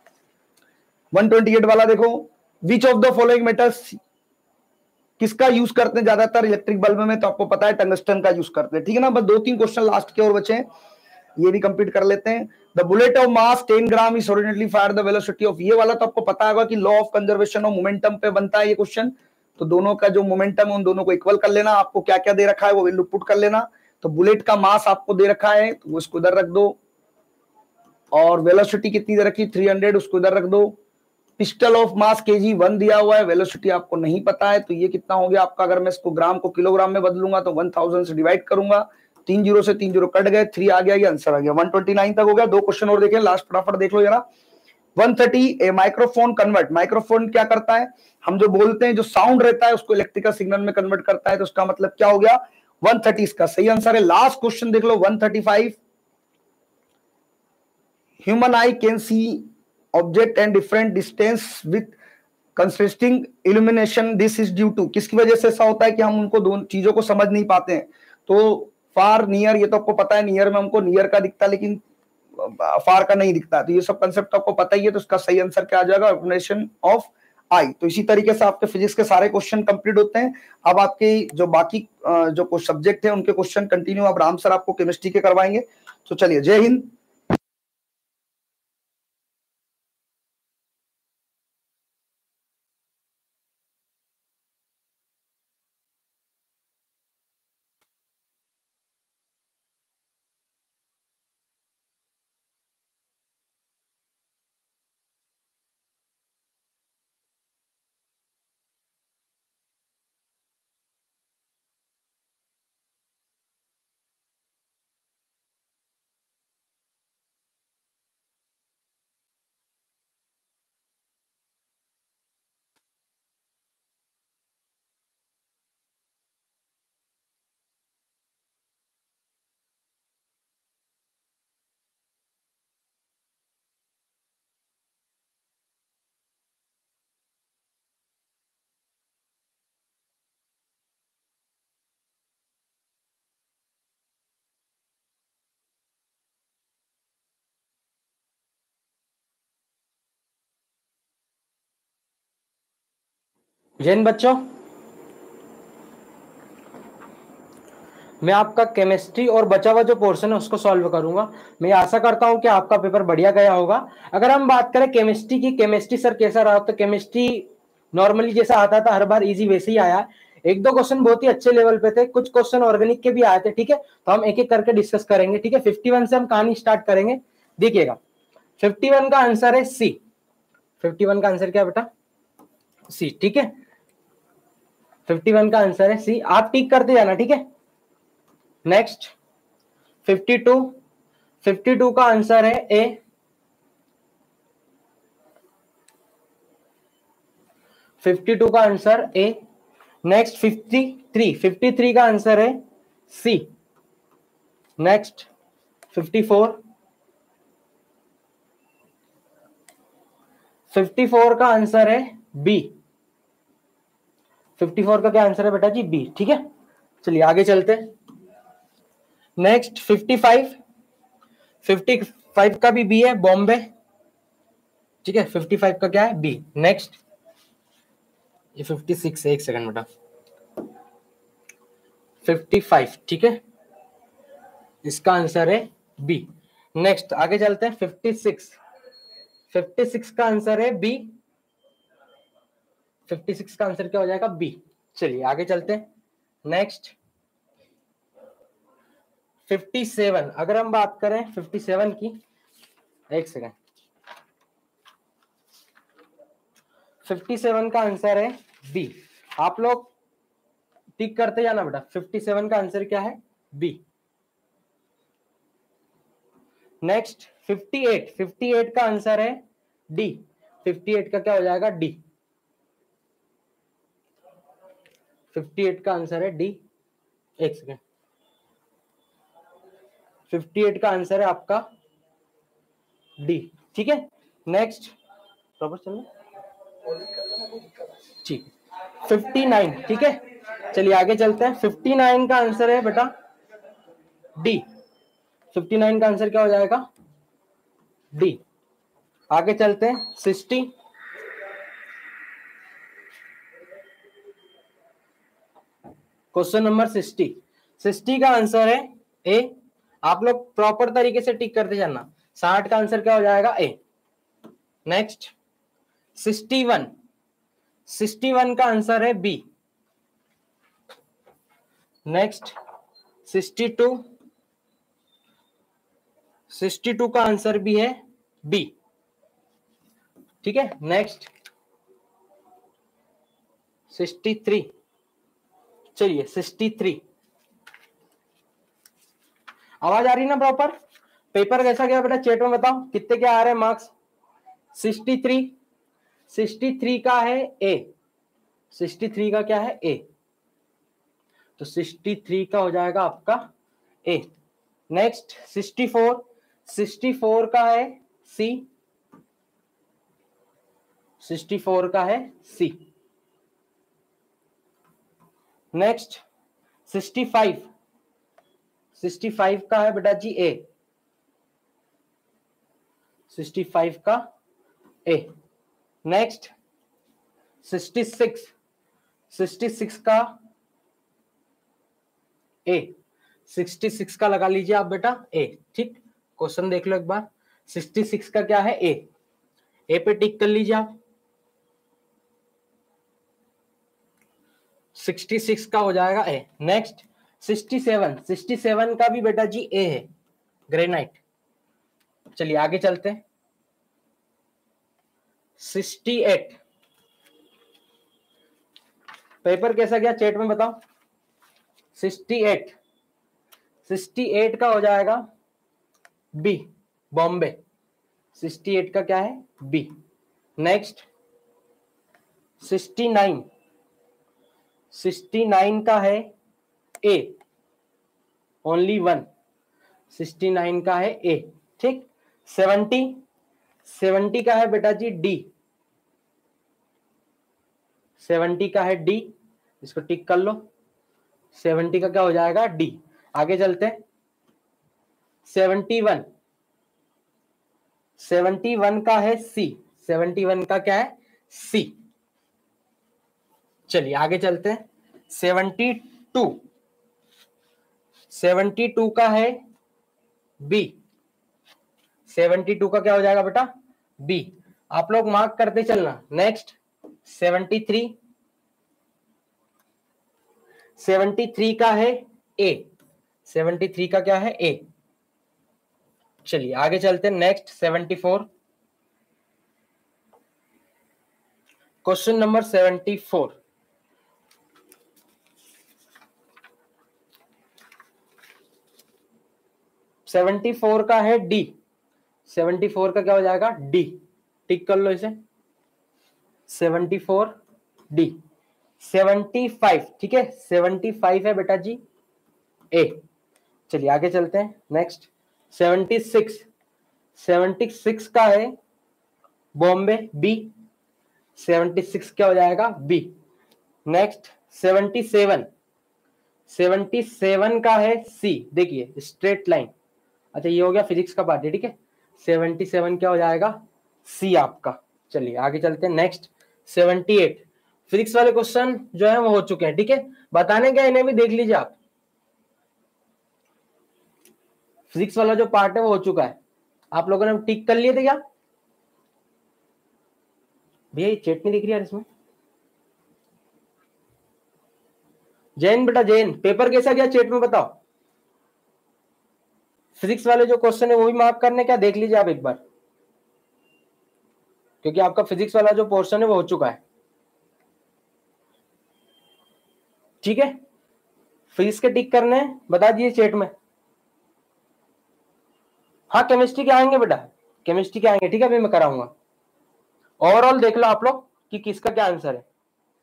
one twenty eight वाला देखो। Which of the following metals किसका यूज करते हैं ज्यादातर इलेक्ट्रिक बल्ब में, तो आपको पता है टंगस्टन का यूज करते हैं, ठीक है ना। बस दो तीन क्वेश्चन लास्ट के और बचे हैं, ये भी कंप्लीट कर लेते हैं। The bullet of mass ten gram is originally fire the velocity of, ये वाला तो आपको पता होगा कि law of conservation of momentum पे बनता है ये क्वेश्चन। तो दोनों का जो मोमेंटम है उन दोनों को इक्वल कर लेना, आपको क्या क्या दे रखा है वो वैल्यू पुट कर लेना। तो बुलेट का मास आपको दे रखा है तो वो इसको इधर रख दो, और वेलोसिटी कितनी दे रखी, थ्री हंड्रेड, उसको इधर रख दो। Pistol of mass KG one दिया हुआ है, वेलोसिटी आपको नहीं पता है, तो ये कितना हो गया आपका, अगर मैं इसको ग्राम को किलोग्राम में बदलूंगा तो वन थाउजेंड से डिवाइड करूंगा, तीन जीरो से तीन जीरो कट गए, थ्री आ गया, ये आंसर आ गया। वन ट्वेंटी नाइन तक हो गया। दो क्वेश्चन और देखें, लास्ट फटाफट देख लो जरा। One thirty a microphone convert, microphone क्या करता है, हम जो बोलते हैं जो साउंड रहता है उसको इलेक्ट्रिकल सिग्नल में कन्वर्ट करता है, तो उसका मतलब क्या हो गया, वन थर्टी इसका सही आंसर है। लास्ट क्वेश्चन देख लो, one thirty five. Human eye can see object and different distance with consisting illumination, this is due to, किसकी वजह से ऐसा होता है कि हम उनको दोनों चीजों को समझ नहीं पाते हैं। तो फार नियर, ये तो आपको पता है, नियर में हमको नियर का दिखता है लेकिन फार का नहीं दिखता, तो ये सब कंसेप्ट आपको पता ही है। तो इसका सही आंसर क्या आ जाएगा, इल्यूमिनेशन ऑफ आई। तो इसी तरीके से आपके फिजिक्स के सारे क्वेश्चन कंप्लीट होते हैं। अब आपके जो बाकी जो कुछ सब्जेक्ट है उनके क्वेश्चन कंटिन्यू अब राम सर आपको केमिस्ट्री के करवाएंगे। तो चलिए, जय हिंद। जैन बच्चों, मैं आपका केमिस्ट्री और बचा हुआ जो पोर्शन है उसको सॉल्व करूंगा। मैं आशा करता हूं कि आपका पेपर बढ़िया गया होगा। अगर हम बात करें केमिस्ट्री की, केमिस्ट्री सर कैसा रहा, तो केमिस्ट्री नॉर्मली जैसा आता था हर बार इजी वैसे ही आया। एक दो क्वेश्चन बहुत ही अच्छे लेवल पे थे, कुछ क्वेश्चन ऑर्गेनिक के भी आए थे, ठीक है। तो हम एक एक करके डिस्कस करेंगे, ठीक है। फिफ्टी वन से हम कहानी स्टार्ट करेंगे। देखिएगा फिफ्टी वन का आंसर है सी। फिफ्टी वन का आंसर क्या बेटा? सी, ठीक है। फिफ्टी वन का आंसर है सी, आप टिक करते जाना, ठीक है। Next fifty two, fifty two का आंसर है ए। फिफ्टी टू का answer A. Next fifty three, fifty three का आंसर है C. Next fifty four, fifty four का आंसर है बी। फिफ्टी फोर का क्या आंसर है बेटा जी? बी, ठीक है। चलिए आगे चलते हैं। Next fifty five, fifty five का भी बी है, बॉम्बे, ठीक है। फिफ्टी फाइव का क्या है? बी। नेक्स्ट ये फिफ्टी सिक्स है, एक सेकंड बेटा। फिफ्टी फाइव, ठीक है, इसका आंसर है बी। नेक्स्ट आगे चलते हैं। फिफ्टी सिक्स, फिफ्टी सिक्स का आंसर है बी। फिफ्टी सिक्स का आंसर क्या हो जाएगा? बी। चलिए आगे चलते हैं। नेक्स्ट फिफ्टी सेवन, अगर हम बात करें फिफ्टी सेवन की, एक सेकंड, फिफ्टी सेवन का आंसर है बी। आप लोग टिक करते जाना बेटा। फिफ्टी सेवन का आंसर क्या है? B. Next fifty eight, fifty eight का आंसर है डी। फिफ्टी एट का क्या हो जाएगा? डी। फिफ्टी एट का आंसर है डी। एक सेकेंड, फिफ्टी एट का आंसर है आपका डी, ठीक है। नेक्स्ट प्रॉपर चल ठीक, फिफ्टी नाइन, ठीक है। चलिए आगे चलते हैं। फिफ्टी नाइन का आंसर है बेटा डी। फिफ्टी नाइन का आंसर क्या हो जाएगा? डी। आगे चलते हैं। Sixty, question number sixty, sixty का आंसर है ए। आप लोग प्रॉपर तरीके से टिक करते जाना। साठ का आंसर क्या हो जाएगा? A. Next sixty one, sixty one का आंसर है B. Next sixty two, sixty two का आंसर भी है बी, ठीक है। नेक्स्ट सिक्सटी थ्री, चलिए सिक्सटी थ्री, आवाज आ रही ना प्रॉपर? पेपर कैसा गया बेटा? चैट में बताओ कितने क्या आ रहे हैं marks? Sixty three, sixty three का है ए। सिक्सटी थ्री का क्या है? ए। तो सिक्सटी थ्री का हो जाएगा आपका A. Next sixty four, sixty four का है सी। सिक्सटी फोर का है C. Next sixty five, sixty five का है बेटा जी ए। सिक्सटी फाइव का A. Next sixty six, sixty six का ए। सिक्सटी सिक्स का लगा लीजिए आप बेटा ए, ठीक। क्वेश्चन देख लो एक बार। सिक्सटी सिक्स का क्या है? ए। ए पे टिक कर लीजिए आप। सिक्सटी सिक्स का हो जाएगा A. Next sixty seven, sixty seven का भी बेटा जी ए है, ग्रेनाइट। चलिए आगे चलते हैं। सिक्सटी एट, पेपर कैसा गया चैट में बताओ? सिक्सटी एट, सिक्सटी एट का हो जाएगा बी, बॉम्बे। सिक्सटी एट का क्या है? B. Next sixty nine, sixty nine का है A, only one. Sixty nine का है ए, ठीक। सेवेंटी, सेवेंटी का है बेटा जी डी। सेवेंटी का है डी, इसको टिक कर लो। सेवेंटी का क्या हो जाएगा? डी। आगे चलते हैं। सेवेंटी वन, सेवेंटी वन का है सी। सेवेंटी वन का क्या है? सी। चलिए आगे चलते हैं। सेवेंटी टू, सेवेंटी टू का है बी, सेवेंटी टू का क्या हो जाएगा बेटा बी, आप लोग मार्क करते चलना। Next seventy three, seventy three का है ए, सेवेंटी थ्री का क्या है ए। चलिए आगे चलते हैं। Next seventy four, question number seventy four, seventy four का है डी, सेवेंटी फोर का क्या हो जाएगा डी, टिक कर लो इसे, seventy four D. Seventy five, ठीक है, सेवेंटी फाइव है बेटा जी ए। चलिए आगे चलते हैं। Next seventy six, seventy six का है बॉम्बे बी, सेवेंटी सिक्स क्या हो जाएगा B. Next seventy seven, seventy seven का है सी, देखिए स्ट्रेट लाइन, अच्छा ये हो गया फिजिक्स का पार्ट है, ठीक है। सेवेंटी सेवन क्या हो जाएगा सी आपका। चलिए आगे चलते हैं। नेक्स्ट सेवेंटी एट, फिजिक्स वाले क्वेश्चन जो है वो हो चुके हैं, ठीक है, बताने क्या इन्हें भी देख लीजिए आप, फिजिक्स वाला जो पार्ट है वो हो चुका है। आप लोगों ने टिक कर लिए थे क्या भैया? ये चेट नहीं दिख रही यार इसमें। जैन बेटा जैन, पेपर कैसा गया चेट में बताओ। फिजिक्स वाले जो क्वेश्चन है वो भी मार्क करने, क्या देख लीजिए आप एक बार, क्योंकि आपका फिजिक्स वाला जो पोर्शन है वो हो चुका है, ठीक है। फिजिक्स के टिक करने बता दीजिए चेट में। हाँ केमिस्ट्री के आएंगे बेटा, केमिस्ट्री के आएंगे, ठीक है, अभी मैं कराऊंगा। ओवरऑल देख लो आप लोग कि किसका क्या आंसर है।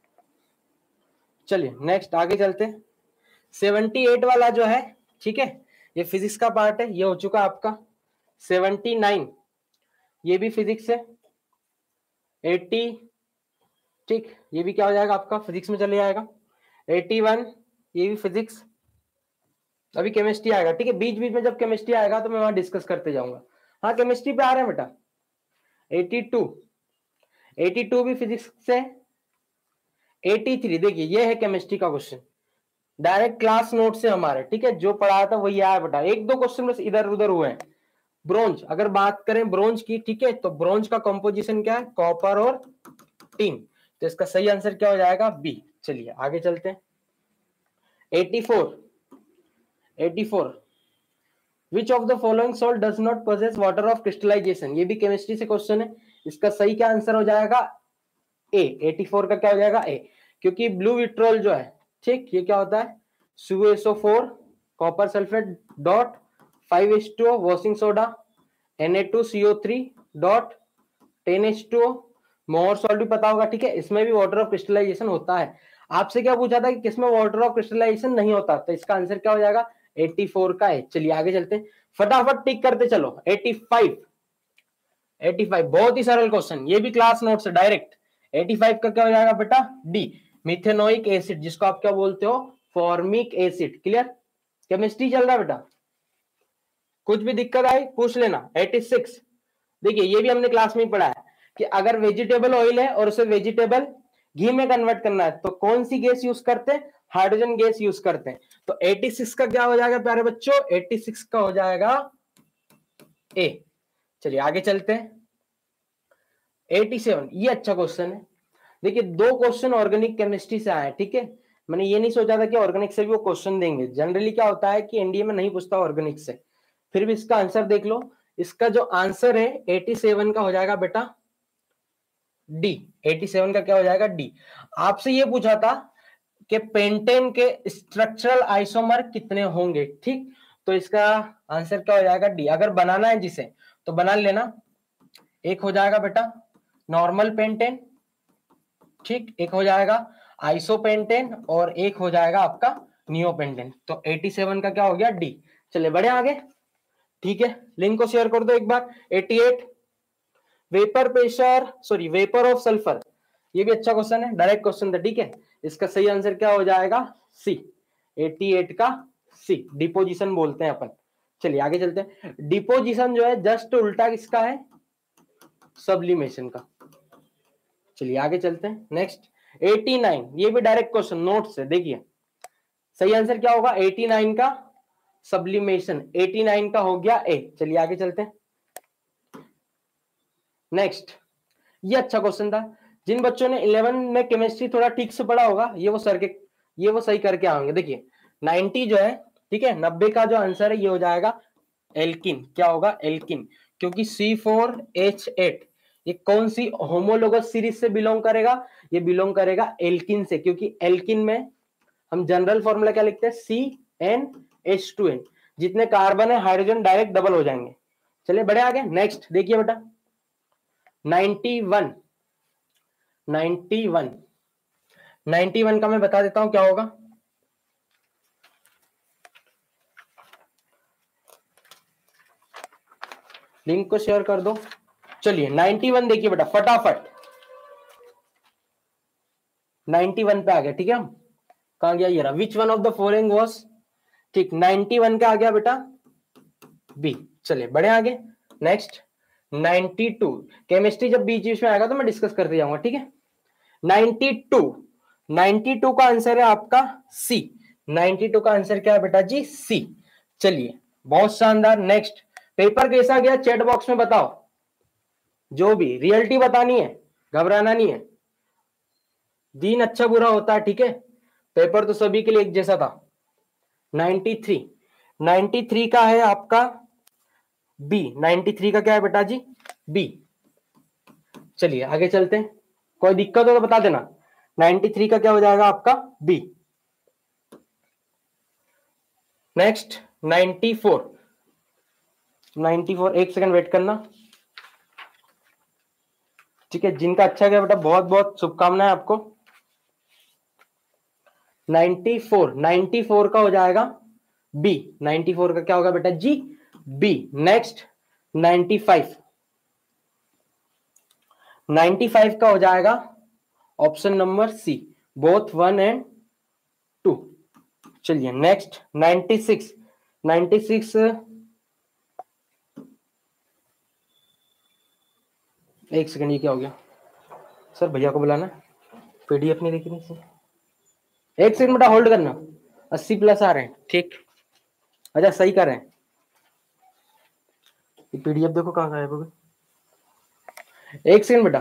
चलिए नेक्स्ट आगे चलते हैं। सेवेंटी एट वाला जो है, ठीक है, ये फिजिक्स का पार्ट है, ये हो चुका आपका। सेवेंटी नाइन ये भी फिजिक्स है। एटी, ठीक, ये भी क्या हो जाएगा आपका फिजिक्स में चले जाएगा। एटी वन ये भी फिजिक्स, अभी केमिस्ट्री आएगा, ठीक है, बीच बीच में जब केमिस्ट्री आएगा तो मैं वहां डिस्कस करते जाऊंगा। हाँ केमिस्ट्री पे आ रहे हैं बेटा। एटी टू, एटी टू भी फिजिक्स से। एटी थ्री देखिए ये है केमिस्ट्री का क्वेश्चन, डायरेक्ट क्लास नोट से हमारे, ठीक है, जो पढ़ाया था वही आया बेटा। एक दो क्वेश्चन बस इधर उधर हुए हैं। ब्रोंज, अगर बात करें ब्रोंज की, ठीक है, तो ब्रोंज का कंपोजिशन क्या है, कॉपर और टिन, तो इसका सही आंसर क्या हो जाएगा बी। चलिए आगे चलते हैं। Eighty four, eighty four which of the following salt does not possess water of crystallization, ये भी केमिस्ट्री से क्वेश्चन है, इसका सही क्या आंसर हो जाएगा ए। एटी फोर का क्या हो जाएगा ए, क्योंकि ब्लू विट्रोल जो है, ठीक, ये क्या होता है C O S O four copper sulphate dot five H two O washing soda N A two C O three dot ten H two O, more salt भी पता होगा, ठीक है, इसमें भी वाटर ऑफ क्रिस्टलाइजेशन होता है। आपसे क्या पूछा था कि किसमें वाटर ऑफ क्रिस्टलाइजेशन नहीं होता, तो इसका आंसर क्या हो जाएगा एटी फोर का है। चलिए आगे चलते हैं, फटाफट टिक करते चलो। एटी फाइव, एटी फाइव बहुत ही सरल क्वेश्चन, ये भी क्लास नोट से डायरेक्ट। एटी फाइव का क्या हो जाएगा बेटा डी, मिथेनोइक एसिड, जिसको आप क्या बोलते हो फॉर्मिक एसिड। क्लियर, केमिस्ट्री चल रहा है बेटा, कुछ भी दिक्कत आई पूछ लेना। एटी सिक्स देखिए ये भी हमने क्लास में ही पढ़ा है कि अगर वेजिटेबल ऑयल है और उसे वेजिटेबल घी में कन्वर्ट करना है तो कौन सी गैस यूज करते हैं, हाइड्रोजन गैस यूज करते हैं। तो एटी सिक्स का क्या हो जाएगा प्यारे बच्चों, एटी सिक्स का हो जाएगा ए। चलिए आगे चलते हैं। एटी सेवन ये अच्छा क्वेश्चन है। देखिए दो क्वेश्चन ऑर्गेनिक केमिस्ट्री से आए, ठीक है, मैंने ये नहीं सोचा था कि ऑर्गेनिक से भी वो क्वेश्चन देंगे। जनरली क्या होता है कि एनडीए में नहीं पूछता ऑर्गेनिक से, फिर भी इसका आंसर देख लो। इसका जो आंसर है एटी सेवन का हो जाएगा बेटा डी। एटी सेवन का क्या हो जाएगा डी। आपसे ये पूछा था कि पेंटेन के स्ट्रक्चरल आइसोमर कितने होंगे, ठीक, तो इसका आंसर क्या हो जाएगा डी। अगर बनाना है जिसे तो बना लेना, एक हो जाएगा बेटा नॉर्मल पेंटेन, ठीक, एक हो जाएगा आइसोपेंटेन और एक हो जाएगा आपका नियोपेंटेन। तो एटी सेवन का क्या हो गया डी। चलिए बढ़े आगे, ठीक है, लिंक को शेयर कर दो एक बार। Eighty eight vapour pressure sorry vapour of sulphur, ये भी अच्छा क्वेश्चन है, डायरेक्ट क्वेश्चन था, ठीक है, इसका सही आंसर क्या हो जाएगा सी। एटी एट का सी, डिपोजिशन बोलते हैं अपन। चलिए आगे चलते हैं। डिपोजिशन जो है जस्ट उल्टा किसका है, सब्लिमेशन का। चलिए आगे चलते हैं। नेक्स्ट एटी नाइन ये भी डायरेक्ट क्वेश्चन नोट से, देखिए सही आंसर क्या होगा एटी नाइन का सब्लिमेशन नवासी का हो गया ए। चलिए आगे चलते हैं। नेक्स्ट, ये अच्छा क्वेश्चन था। जिन बच्चों ने इलेवन में केमिस्ट्री थोड़ा ठीक से पढ़ा होगा ये वो सर के ये वो सही करके आएंगे। देखिए नब्बे जो है, ठीक है, नब्बे का जो आंसर है ये हो जाएगा एल्किन। क्या होगा? एल्किन, क्योंकि सी फोर एच एट ये कौन सी होमोलोगस सीरीज से बिलोंग करेगा? ये बिलोंग करेगा एल्किन से, क्योंकि एल्किन में हम जनरल फॉर्मूला क्या लिखते हैं? C N H two N. जितने कार्बन है हाइड्रोजन डायरेक्ट डबल हो जाएंगे। चलिए बढ़े आगे। नेक्स्ट देखिए बेटा, ninety one ninety one ninety one का मैं बता देता हूं क्या होगा। लिंक को शेयर कर दो। चलिए नाइन्टी वन देखिए बेटा फटाफट, नाइन्टी वन पे आ गया। ठीक है, कहां गया ये रहा, which one of the following was, ठीक, नाइन्टी वन का आ गया बेटा बी। चलिए बढ़े आगे। नेक्स्ट नाइन्टी टू, केमिस्ट्री जब बीच बीच में आएगा तो मैं डिस्कस करते जाऊंगा। ठीक है, नाइन्टी टू नाइन्टी टू का आंसर है आपका सी। नाइन्टी टू का आंसर क्या है बेटा जी? सी। चलिए बहुत शानदार। नेक्स्ट, पेपर कैसा गया चैट बॉक्स में बताओ, जो भी रियलिटी बतानी है, घबराना नहीं है। दिन अच्छा बुरा होता है, ठीक है, पेपर तो सभी के लिए एक जैसा था। नाइन्टी थ्री नाइन्टी थ्री का है आपका बी। नाइन्टी थ्री का क्या है बेटा जी? बी। चलिए आगे चलते हैं, कोई दिक्कत हो तो बता देना। नाइन्टी थ्री का क्या हो जाएगा आपका? B. Next ninety four ninety four, एक सेकंड वेट करना। ठीक है, जिनका अच्छा गया बेटा बहुत बहुत शुभकामनाएं आपको। नाइन्टी फोर नाइन्टी फोर का हो जाएगा बी। नाइन्टी फोर का क्या होगा बेटा जी? B. Next ninety five ninety five का हो जाएगा option number C, both one and two. चलिए next ninety six ninety six, एक सेकंड, ये क्या हो गया सर? भैया को बुलाना, पीडीएफ नहीं देखी थी। एक सेकंड बेटा होल्ड करना। अस्सी प्लस आ रहे हैं, ठीक, अच्छा सही कर रहे हैं। पीडीएफ देखो कहाँ गायब हो गई। एक सेकंड बेटा,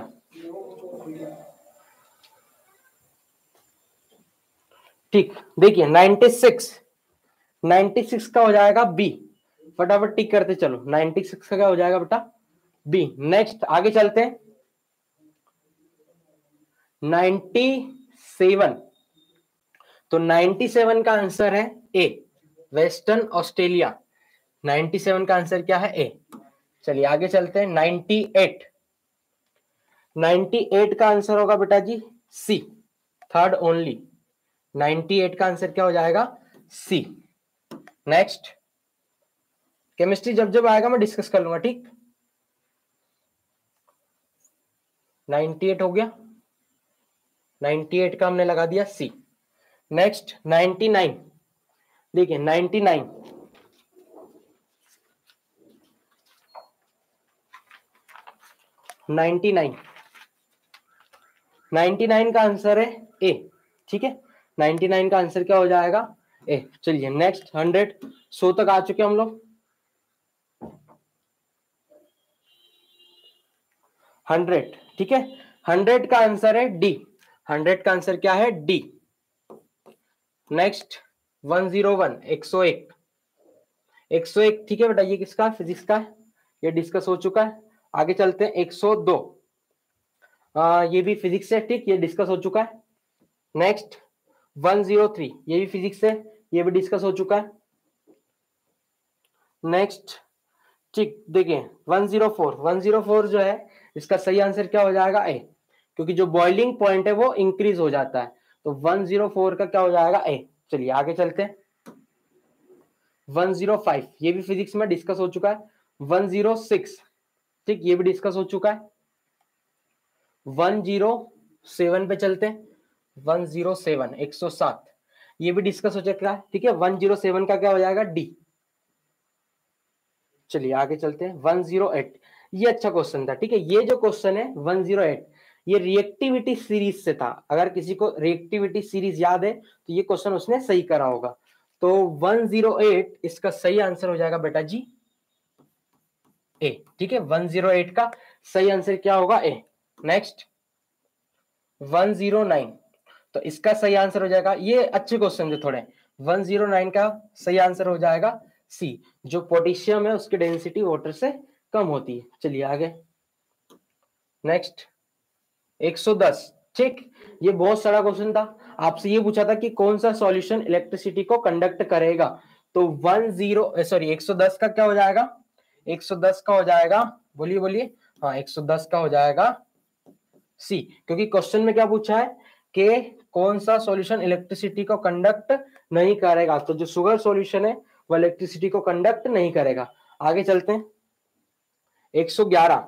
ठीक, देखिए नाइन्टी सिक्स नाइन्टी सिक्स का हो जाएगा बी। फटाफट टिक करते चलो। नाइन्टी सिक्स का क्या हो जाएगा बेटा? बी। नेक्स्ट आगे चलते हैं। नाइन्टी सेवन, तो नाइन्टी सेवन का आंसर है A, western Australia. Ninety seven का आंसर क्या है? ए। चलिए आगे चलते हैं। नाइन्टी एट नाइन्टी एट का आंसर होगा बेटा जी C, third only. Ninety eight का आंसर क्या हो जाएगा? सी। नेक्स्ट, केमिस्ट्री जब जब आएगा मैं डिस्कस कर लूंगा, ठीक। नाइन्टी एट हो गया, नाइन्टी एट का हमने लगा दिया सी। नेक्स्ट नाइन्टी नाइन, देखिए ninety nine ninety nine ninety nine का आंसर है ए, ठीक है। नाइन्टी नाइन का आंसर क्या हो जाएगा? ए। चलिए नेक्स्ट हंड्रेड, सौ तक आ चुके हम लोग। हंड्रेड, ठीक है, हंड्रेड का आंसर है डी। हंड्रेड का आंसर क्या है? D. Next one zero one, एक सौ एक, एक सौ एक, ठीक है बेटा, ये किसका? फिजिक्स का है, ये डिस्कस हो चुका है। आगे चलते हैं। एक सौ दो, आ, ये भी फिजिक्स है, ठीक, ये डिस्कस हो चुका है। नेक्स्ट वन जीरो थ्री, ये भी फिजिक्स है, ये भी डिस्कस हो चुका है। नेक्स्ट, ठीक, देखिए one zero four, one zero four जो है इसका सही आंसर क्या हो जाएगा? ए, क्योंकि जो बॉइलिंग पॉइंट है वो इंक्रीज हो जाता है, तो वन जीरो फोर का क्या हो जाएगा? ए। चलिए आगे चलते हैं। वन जीरो फाइव, ये भी फिजिक्स में डिस्कस हो चुका है। वन जीरो सिक्स, ठीक, ये भी डिस्कस हो चुका है। वन जीरो सेवन पे चलते हैं। वन जीरो सेवन, एक सौ सात, ये भी डिस्कस हो चुका है, ठीक है। वन जीरो सेवन का क्या हो जाएगा? डी। चलिए आगे चलते हैं। वन जीरो एट, ये अच्छा क्वेश्चन था, ठीक है। ये जो क्वेश्चन है वन जीरो एट, ये रिएक्टिविटी सीरीज से था। अगर किसी को रिएक्टिविटी सीरीज याद है तो ये क्वेश्चन उसने सही करा होगा। तो वन जीरो एट इसका सही आंसर हो जाएगा बेटा जी ए। ठीक है, वन जीरो एट का सही आंसर क्या होगा? A. Next one zero nine, तो इसका सही आंसर हो जाएगा, ये अच्छे क्वेश्चन है थोड़े, वन जीरो नाइन का सही आंसर हो जाएगा सी, जो पोटेशियम है उसकी डेंसिटी वाटर से कम होती है। चलिए आगे नेक्स्ट एक सौ दस। ठीक, ये बहुत सारा क्वेश्चन था, आपसे ये पूछा था कि कौन सा सॉल्यूशन इलेक्ट्रिसिटी को कंडक्ट करेगा, तो वन जीरो सॉरी एक सौ दस का क्या हो जाएगा? एक सौ दस का हो जाएगा, बोलिए बोलिए, हाँ एक सौ दस का हो जाएगा सी, क्योंकि क्वेश्चन में क्या पूछा है कि कौन सा सॉल्यूशन इलेक्ट्रिसिटी को कंडक्ट नहीं करेगा, तो जो शुगर सॉल्यूशन है वो इलेक्ट्रिसिटी को कंडक्ट नहीं करेगा। आगे चलते हैं एक सौ ग्यारह,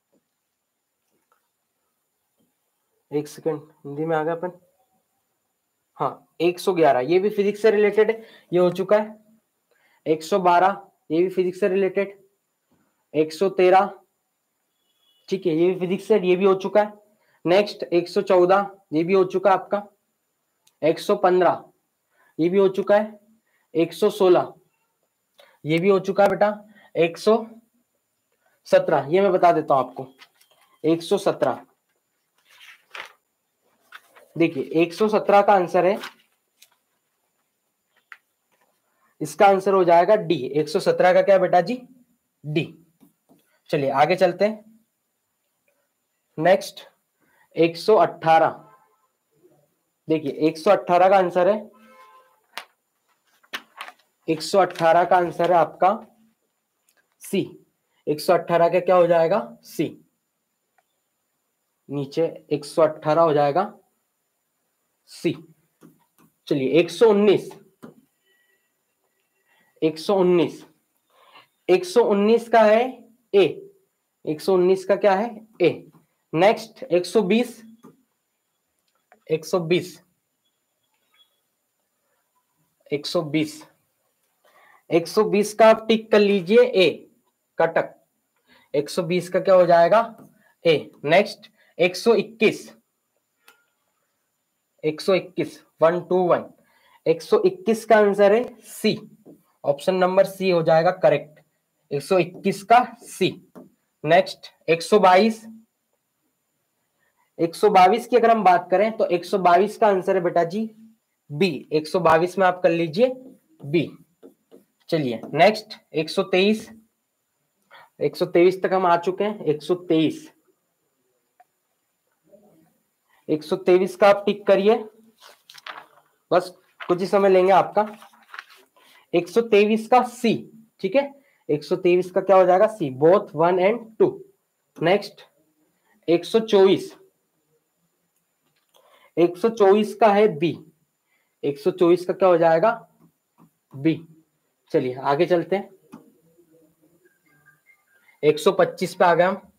एक सेकेंड हिंदी में आ गया अपन, हाँ एक सौ ग्यारह, ये भी फिजिक्स से रिलेटेड है, ये हो चुका है। एक सौ बारह ये भी फिजिक्स से रिलेटेड, एक सौ तेरह ठीक है, ये भी फिजिक्स से, ये भी हो चुका है। नेक्स्ट एक सौ चौदह ये भी हो चुका है आपका, एक सौ पंद्रह ये भी हो चुका है, एक सौ सोलह ये भी हो चुका है बेटा, एक सौ सत्रह ये मैं बता देता हूं आपको, एक सौ सत्रह देखिए एक सौ सत्रह का आंसर है, इसका आंसर हो जाएगा डी। एक सौ सत्रह का क्या बेटा जी? डी। चलिए आगे चलते हैं नेक्स्ट एक सौ अठारह, देखिए एक सौ अठारह का आंसर है, एक सौ अठारह का आंसर है आपका सी। एक सौ अठारह का क्या हो जाएगा? सी। नीचे एक सौ अठारह हो जाएगा सी। चलिए एक सौ उन्नीस, एक सौ उन्नीस, एक सौ उन्नीस का है ए, एक सौ उन्नीस का क्या है? ए। नेक्स्ट एक सौ बीस, एक सौ बीस, एक सौ बीस, एक सौ बीस का आप टिक कर लीजिए ए, कटक। एक सौ बीस का क्या हो जाएगा? ए। नेक्स्ट एक सौ इक्कीस, एक सौ इक्कीस, वन टू वन, एक सौ इक्कीस का आंसर है सी, ऑप्शन नंबर सी हो जाएगा करेक्ट, एक सौ इक्कीस का सी। नेक्स्ट एक सौ बाईस, एक सौ बाईस की अगर हम बात करें तो एक सौ बाईस का आंसर है बेटा जी बी, एक सौ बाईस में आप कर लीजिए बी। चलिए नेक्स्ट एक सौ तेईस, एक सौ तेईस तक हम आ चुके हैं, एक सौ तेईस, एक सौ तेईस का आप टिक करिए, बस कुछ ही समय लेंगे आपका। एक सौ तेईस का सी, ठीक है, एक सौ तेईस का क्या हो जाएगा? C, both one and two. Next एक सौ चौबीस, एक सौ चौबीस का है बी, एक सौ चौबीस का क्या हो जाएगा? बी। चलिए आगे चलते हैं, एक सौ पच्चीस पे आ गए हम,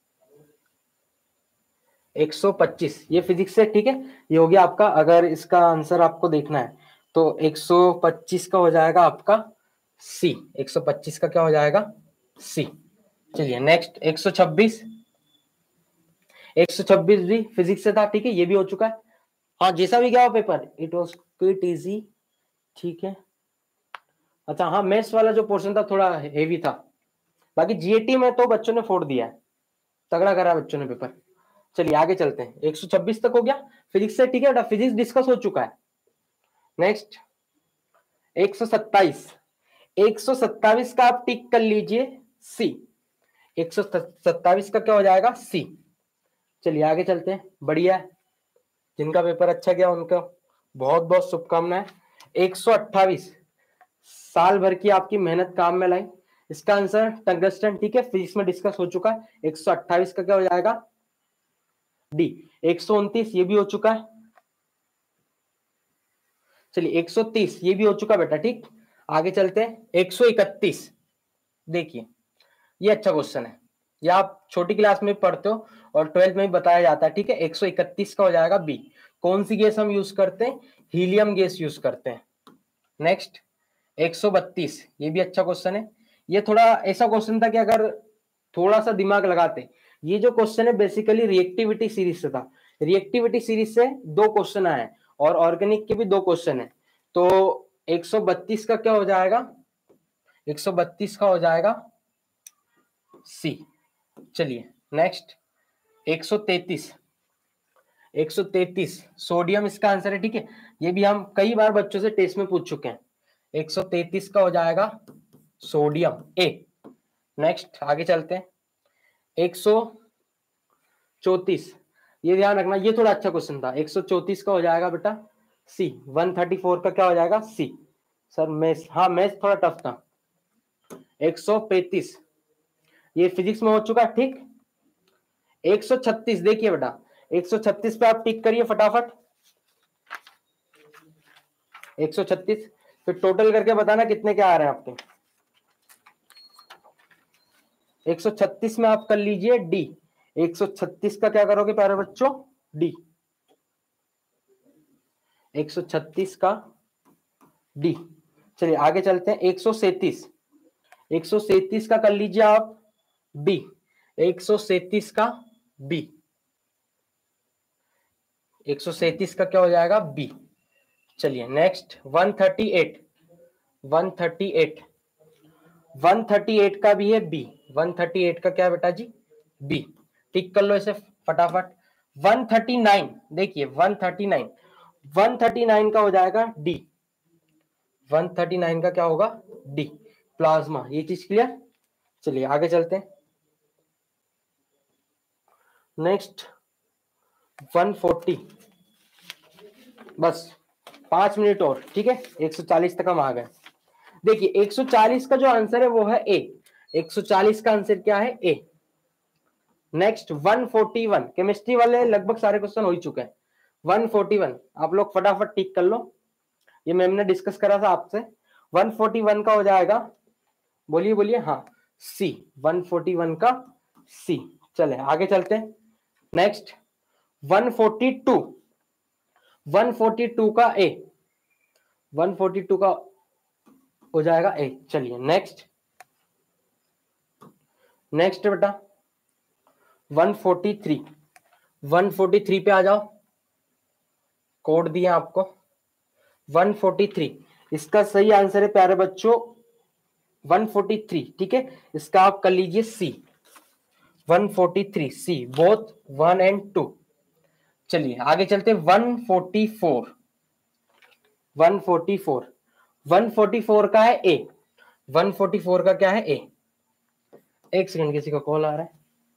एक सौ पच्चीस ये फिजिक्स से, ठीक है, ये हो गया आपका। अगर इसका आंसर आपको देखना है तो एक सौ पच्चीस का हो जाएगा आपका सी, एक सौ पच्चीस का क्या हो जाएगा? सी। चलिए नेक्स्ट एक सौ छब्बीस, एक सौ छब्बीस भी फिजिक्स से था, ठीक है, ये भी हो चुका है। हाँ जैसा भी गया हो paper, it was quite easy, ठीक है। अच्छा हाँ, मैथ्स वाला जो पोर्शन था थोड़ा हेवी था, बाकी जीएटी में तो बच्चों ने फोड़ दिया है, तगड़ा करा बच्चों ने पेपर। चलिए आगे चलते हैं, एक सौ छब्बीस तक हो गया फिजिक्स से, ठीक है बेटा, फिजिक्स डिस्कस हो चुका है। नेक्स्ट एक सौ सत्ताईस, एक सौ सत्ताईस का आप टिक कर लीजिए सी, एक सौ सत्ताईस का क्या हो जाएगा? सी। चलिए आगे चलते हैं, बढ़िया है, जिनका पेपर अच्छा गया उनका बहुत बहुत शुभकामनाएं। एक सौ अट्ठाईस, साल भर की आपकी मेहनत काम में लाई, इसका आंसर टंगस्टन, ठीक है, फिजिक्स में डिस्कस हो चुका है। एक सौ अट्ठाईस का क्या हो जाएगा? डी। एक सौ उनतीस ये भी हो चुका है। चलिए एक सौ तीस ये भी हो चुका बेटा, ठीक। आगे चलते हैं, एक सौ इकतीस, देखिए ये अच्छा क्वेश्चन है, ये आप छोटी क्लास में पढ़ते हो और ट्वेल्थ में भी बताया जाता है, ठीक है। एक सौ इकतीस का हो जाएगा बी। कौन सी गैस हम यूज करते हैं? हीलियम गैस यूज करते हैं। नेक्स्ट एक सौ बत्तीस ये भी अच्छा क्वेश्चन है, ये थोड़ा ऐसा क्वेश्चन था कि अगर थोड़ा सा दिमाग लगाते, ये जो क्वेश्चन है बेसिकली रिएक्टिविटी सीरीज से था, रिएक्टिविटी सीरीज से दो क्वेश्चन आए और ऑर्गेनिक के भी दो क्वेश्चन है, तो एक सौ बत्तीस का क्या हो जाएगा, एक सौ बत्तीस का हो जाएगा सी। चलिए नेक्स्ट एक सौ तैतीस, एक सौ तैतीस सोडियम इसका आंसर है, ठीक है। ये भी हम कई बार बच्चों से टेस्ट में पूछ चुके हैं। एक सौ तैतीस का हो जाएगा सोडियम ए। नेक्स्ट आगे चलते हैं, एक सौ चौतीस, ये ध्यान रखना, ये थोड़ा अच्छा क्वेश्चन था। एक सौ चौतीस का हो जाएगा बेटा सी। एक सौ चौंतीस का क्या हो जाएगा सी। सर मैथ्स, हाँ मैथ्स थोड़ा टफ था। एक सौ पैंतीस ये फिजिक्स में हो चुका, ठीक। एक सौ छत्तीस देखिए बेटा, एक सौ छत्तीस पे आप टिक करिए फटाफट। एक सौ छत्तीस फिर टोटल करके बताना कितने क्या आ रहे हैं आपके। एक सौ छत्तीस में आप कर लीजिए डी। एक सौ छत्तीस का क्या करोगे प्यारे बच्चों, डी। एक सौ छत्तीस का डी। चलिए आगे चलते हैं, एक सौ सैंतीस, एक सौ सैंतीस का कर लीजिए आप बी। एक सौ सैंतीस का बी, एक सौ सैंतीस का क्या हो जाएगा बी। चलिए नेक्स्ट एक सौ अड़तीस, एक सौ अड़तीस, एक सौ अड़तीस का भी है बी। एक सौ अड़तीस का क्या है बेटा जी, बी। टिक कर लो इसे फटाफट। एक सौ उनतालीस देखिए, एक सौ उनतालीस, एक सौ उनतालीस का हो जाएगा डी। एक सौ उनतालीस का क्या होगा डी, प्लाज्मा। ये चीज क्लियर। चलिए आगे चलते हैं, नेक्स्ट एक सौ चालीस, बस पांच मिनट और, ठीक है। एक सौ चालीस तक हम आ गए। देखिए एक सौ चालीस का जो आंसर है वो है ए। एक सौ चालीस का आंसर क्या है ए। नेक्स्ट एक सौ इकतालीस, केमिस्ट्री वाले लगभग सारे क्वेश्चन हो ही चुके हैं। एक सौ इकतालीस आप लोग फटाफट टिक कर लो, ये मैम ने डिस्कस करा था आपसे। एक सौ इकतालीस का हो जाएगा, बोलिए बोलिए, हाँ सी। एक सौ इकतालीस का सी। चले आगे चलते हैं, नेक्स्ट एक सौ बयालीस, एक सौ बयालीस का ए। एक सौ बयालीस का हो जाएगा ए। चलिए नेक्स्ट, नेक्स्ट बेटा एक सौ तैंतालीस, एक सौ तैंतालीस पे आ जाओ, कोड दिया आपको एक सौ तैंतालीस। इसका सही आंसर है प्यारे बच्चों एक सौ तैंतालीस, ठीक है। इसका आप कर लीजिए सी, एक सौ तैंतालीस C, both one and two. चलिए आगे चलते हैं, एक सौ चौवालीस, एक सौ चौवालीस, एक सौ चौवालीस का है ए। एक सौ चौवालीस का क्या है ए। एक सेकंड, किसी का कॉल आ रहा है,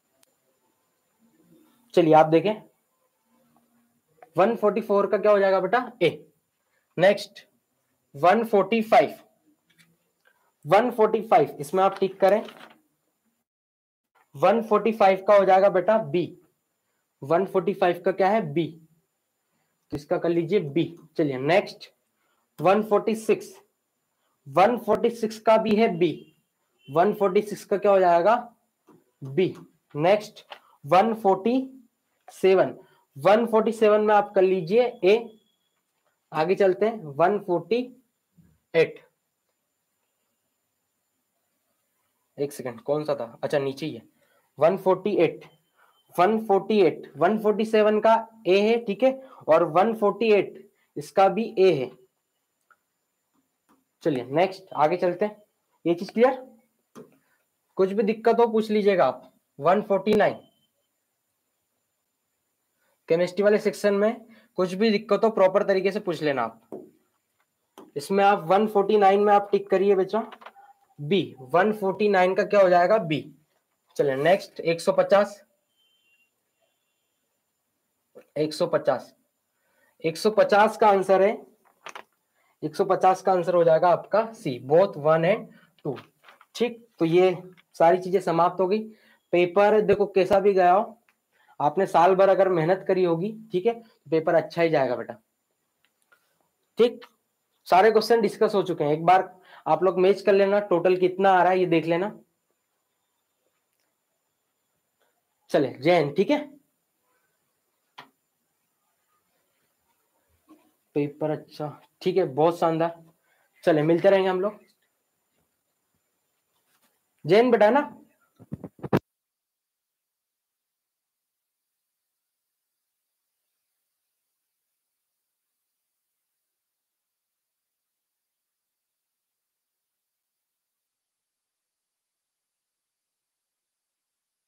चलिए आप देखें। एक सौ चौवालीस का क्या हो जाएगा बेटा ए। नेक्स्ट एक सौ पैंतालीस, एक सौ पैंतालीस इसमें आप टिक करें। एक सौ पैंतालीस का हो जाएगा बेटा बी। एक सौ पैंतालीस का क्या है बी, तो इसका कर लीजिए बी। चलिए नेक्स्ट एक सौ छियालीस, एक सौ छियालीस का भी है बी। एक सौ छियालीस का क्या हो जाएगा बी। नेक्स्ट एक सौ सैंतालीस, एक सौ सैंतालीस में आप कर लीजिए ए। आगे चलते हैं, एक सौ अड़तालीस, एक सेकंड कौन सा था, अच्छा नीचे ही है। एक सौ अड़तालीस, एक सौ अड़तालीस, एक सौ सैंतालीस का ए है, ठीक है, और एक सौ अड़तालीस इसका भी ए है। चलिए नेक्स्ट आगे चलते हैं, ये चीज क्लियर। कुछ भी दिक्कत हो पूछ लीजिएगा आप। एक सौ उनचास केमिस्ट्री वाले सेक्शन में कुछ भी दिक्कत हो प्रॉपर तरीके से पूछ लेना आप। इसमें आप एक सौ उनचास में आप टिक करिए बच्चों बी। एक सौ उनचास का क्या हो जाएगा बी। चलिए नेक्स्ट एक सौ पचास, एक सौ पचास, एक सौ पचास का आंसर है, एक सौ पचास का आंसर हो जाएगा आपका C, both one and two. ठीक, तो ये सारी चीजें समाप्त हो गई। पेपर देखो कैसा भी गया हो, आपने साल भर अगर मेहनत करी होगी, ठीक है, पेपर अच्छा ही जाएगा बेटा। ठीक, सारे क्वेश्चन डिस्कस हो चुके हैं, एक बार आप लोग मैच कर लेना, टोटल कितना आ रहा है ये देख लेना। चले जय हिंद, ठीक है। पेपर अच्छा, ठीक है, बहुत शानदार। चले मिलते रहेंगे हम लोग। जय हिंद बेटा ना।